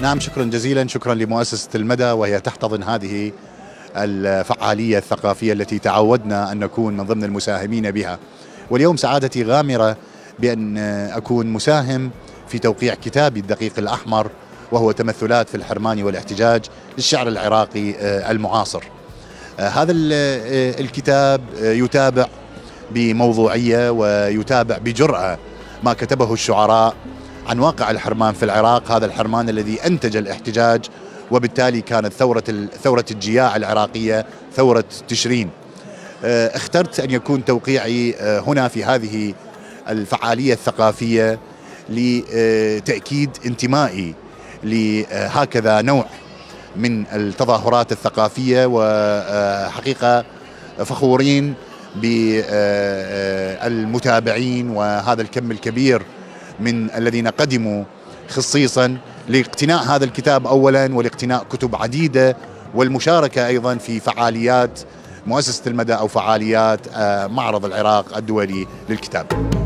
نعم، شكرا جزيلا، شكرا لمؤسسة المدى، وهي تحتضن هذه الفعالية الثقافية التي تعودنا أن نكون من ضمن المساهمين بها. واليوم سعادتي غامرة بأن أكون مساهم في توقيع كتابي الدقيق الأحمر، وهو تمثلات في الحرمان والاحتجاج للشعر العراقي المعاصر. هذا الكتاب يتابع بموضوعية ويتابع بجرأة ما كتبه الشعراء عن واقع الحرمان في العراق، هذا الحرمان الذي أنتج الاحتجاج، وبالتالي كانت ثورة الجياع العراقية ثورة تشرين. اخترت أن يكون توقيعي هنا في هذه الفعالية الثقافية لتأكيد انتمائي لهكذا نوع من التظاهرات الثقافية، وحقيقة فخورين بالمتابعين وهذا الكم الكبير من الذين قدموا خصيصا لاقتناء هذا الكتاب أولا، ولاقتناء كتب عديدة، والمشاركة أيضا في فعاليات مؤسسة المدى أو فعاليات معرض العراق الدولي للكتاب.